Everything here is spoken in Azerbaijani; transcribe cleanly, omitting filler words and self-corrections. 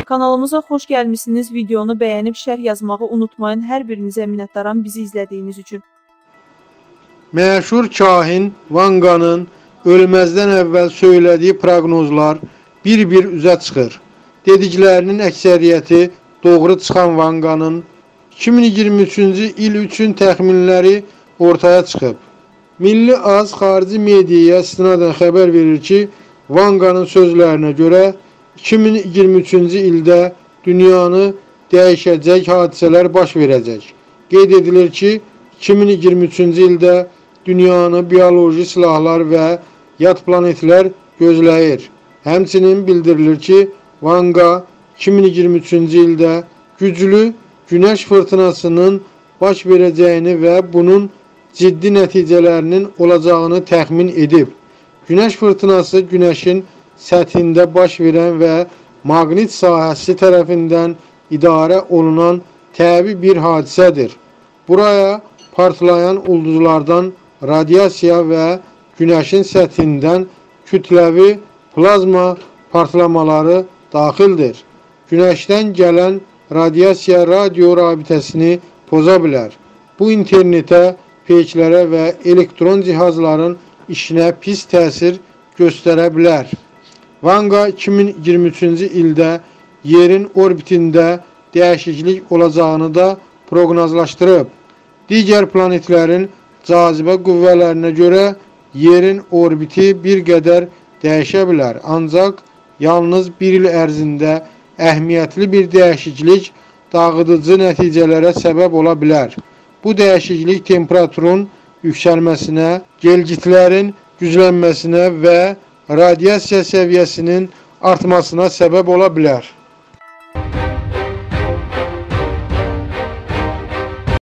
Kanalımıza xoş gəlmişsiniz. Videonu bəyənib şərh yazmağı unutmayın. Hər birinizə minnətdaram bizi izlədiyiniz üçün. Məşhur kahin Vanqanın ölməzdən əvvəl söylədiyi proqnozlar bir-bir üzə çıxır. Dediklərinin əksəriyyəti doğru çıxan Vanqanın 2023-cü il üçün təxminləri ortaya çıxıb. Milli Az xarici mediaya istinadən xəbər verir ki, Vanqanın sözlərinə görə 2023-cü ildə dünyanı dəyişəcək hadisələr baş verəcək. Qeyd edilir ki, 2023-cü ildə dünyanı bioloji silahlar və yad planetlər gözləyir. Həmçinin bildirilir ki, Vanqa 2023-cü ildə güclü günəş fırtınasının baş verəcəyini və bunun ciddi nəticələrinin olacağını təxmin edib. Günəş fırtınası günəşin səthində baş verən və maqnit sahəsi tərəfindən idarə olunan təbii bir hadisədir. Buraya partlayan ulduzlardan radiasiya və günəşin səthindən kütləvi plazma partlamaları daxildir. Günəşdən gələn radiasiya radio rabitəsini poza bilər. Bu internetə, peyklərə və elektron cihazların işinə pis təsir göstərə bilər. Vanqa 2023-cü ildə yerin orbitində dəyişiklik olacağını da proqnozlaşdırıb. Digər planetlərin cazibə qüvvələrinə görə yerin orbiti bir qədər dəyişə bilər. Ancaq yalnız bir il ərzində əhəmiyyətli bir dəyişiklik dağıdıcı nəticələrə səbəb ola bilər. Bu dəyişiklik temperaturun yüksəlməsinə, gelgitlərin güclənməsinə və radiasiya səviyyəsinin artmasına səbəb ola bilər.